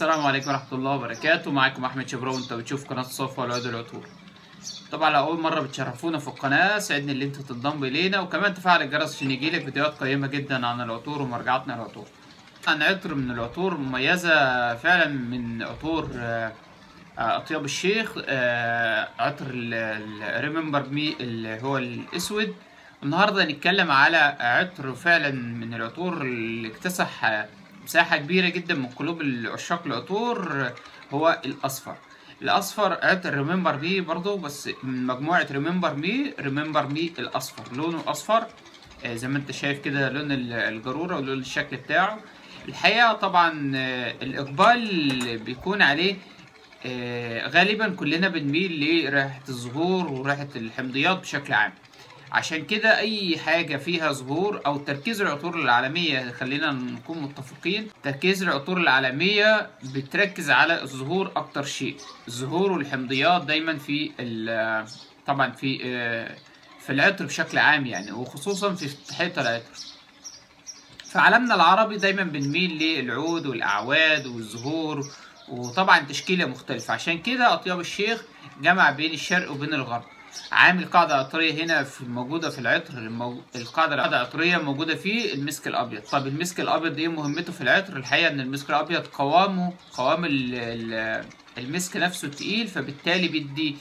السلام عليكم ورحمة الله وبركاته. معاكم أحمد شبراوي وأنت بتشوف قناة الصفا والعود والعطور. طبعا لو أول مرة بتشرفونا في القناة سعدني اللي أنتوا تنضموا إلينا وكمان تفعل الجرس عشان يجيلك فيديوهات قيمة جدا عن العطور ومراجعاتنا للعطور. عن عطر من العطور مميزة فعلا من عطور أطياب الشيخ، عطر ريمبر مي اللي هو الأسود. النهاردة هنتكلم على عطر فعلا من العطور اللي اكتسح مساحة كبيرة جدا من قلوب عشاق العطور، هو الأصفر عطر ريمبر مي برضو، بس من مجموعة ريمبر مي الأصفر. لونه أصفر زي ما انت شايف كده، لون الجرورة ولون الشكل بتاعه. الحقيقة طبعا الإقبال بيكون عليه غالبا كلنا بنميل لرائحة الزهور ورائحة الحمضيات بشكل عام. عشان كده اي حاجة فيها زهور او تركيز العطور العالمية، خلينا نكون متفقين، تركيز العطور العالمية بتركز على الزهور اكتر شيء. الزهور والحمضيات دايما في طبعا في العطر بشكل عام يعني، وخصوصا في افتتاحية العطر. في عالمنا العربي دايما بنميل للعود والاعواد والزهور، وطبعا تشكيلة مختلفة. عشان كده اطياب الشيخ جمع بين الشرق وبين الغرب، عامل قاعدة عطرية هنا موجودة في العطر. القاعدة العطرية موجودة في المسك الأبيض. طب المسك الأبيض إيه مهمته في العطر؟ الحقيقة إن المسك الأبيض قوام المسك نفسه تقيل، فبالتالي بيدي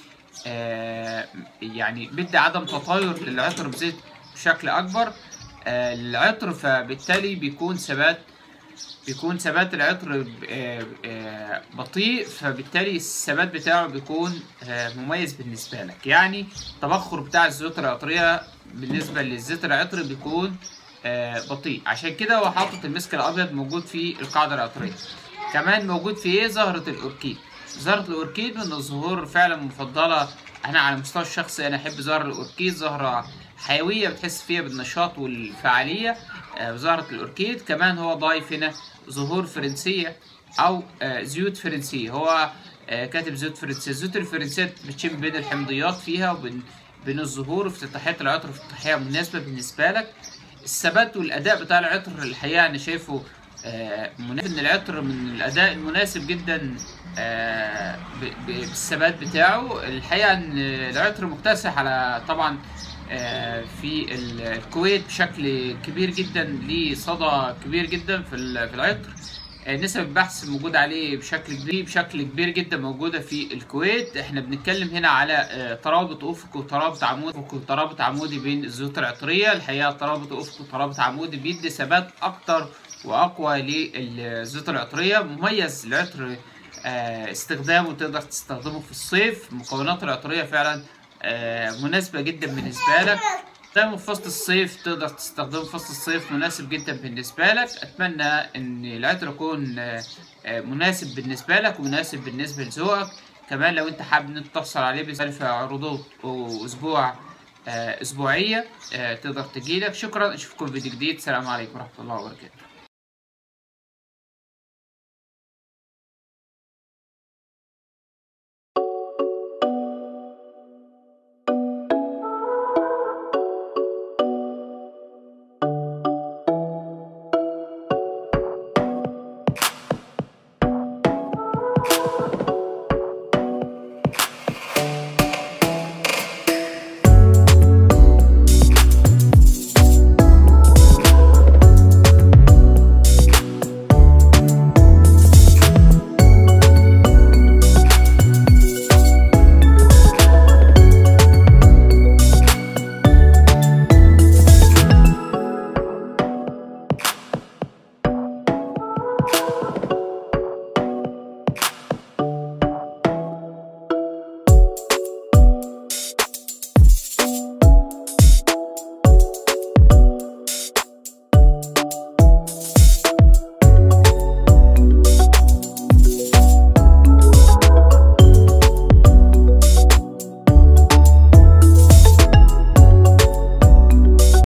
يعني بيدي عدم تطاير للعطر بزيت بشكل أكبر العطر، فبالتالي بيكون ثبات العطر بطيء، فبالتالي الثبات بتاعه بيكون مميز بالنسبة لك. يعني التبخر بتاع الزيوت العطرية بالنسبة للزيت العطري بيكون بطيء. عشان كده هو حاطط المسك الأبيض موجود في القاعدة العطرية. كمان موجود في ايه؟ زهرة الأوركيد. زهرة الأوركيد من الزهور فعلا مفضلة. أنا على المستوى الشخصي أنا أحب زهرة الأوركيد، زهرة حيوية بتحس فيها بالنشاط والفعالية. زهرة الأوركيد كمان هو ضايف هنا زهور فرنسية أو زيوت فرنسية. هو كاتب زيوت فرنسية. الزيوت الفرنسية بتشم بين الحمضيات فيها وبين الزهور، وافتتاحية العطر افتتاحية مناسبة بالنسبة لك. الثبات والأداء بتاع العطر الحقيقة أنا شايفه مناسب. إن العطر من الأداء المناسب جدا بالثبات بتاعه. الحقيقة إن العطر مكتسح على طبعا في الكويت بشكل كبير جدا، ليه صدى كبير جدا في العطر. نسب البحث موجود عليه بشكل كبير جدا موجودة في الكويت. احنا بنتكلم هنا على ترابط افقي وترابط عمودي بين الزيوت العطرية. الحقيقة ترابط افقي وترابط عمودي بيدي ثبات اكتر واقوى للزيوت العطرية. مميز العطر استخدامه، تقدر تستخدمه في الصيف. المكونات العطرية فعلا مناسبة جدا بالنسبة لك. في فصل الصيف تقدر تستخدمه، في فصل الصيف مناسب جدا بالنسبة لك. أتمنى إن العطر يكون مناسب بالنسبة لك ومناسب بالنسبة لذوقك. كمان لو أنت حابب إن أنت تحصل عليه بسالفة في عروضات أسبوعية تقدر تجيلك. شكرا، أشوفكم في فيديو جديد. السلام عليكم ورحمة الله وبركاته.